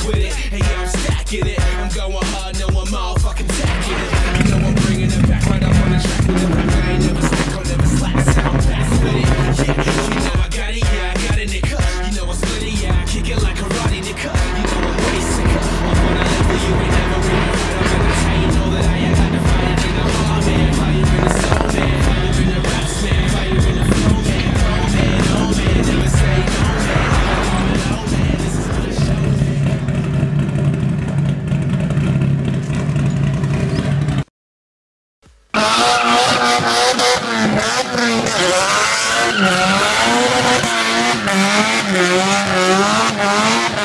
with it. And yeah, I'm stacking it. I'm going hard, no, I'm all fucking tacking it. You know I'm bringing it back right up on the track with the rap. I ain't never slack, I'll never slack. Sound fast with it. Yeah, you know I got it, yeah, I got it, nigga. You know I split it, yeah, I kick it like karate, nigga. You know I'm way sicker. Up on a level you ain't never really heard of. And that's how you know that I ain't got to fight it in the heart, man. Fire in the soul, man. Fire in the raps, man. Fire in the flow, man. Oh, man, oh, man. Never say no, man. Oh, man, this is for the show, man.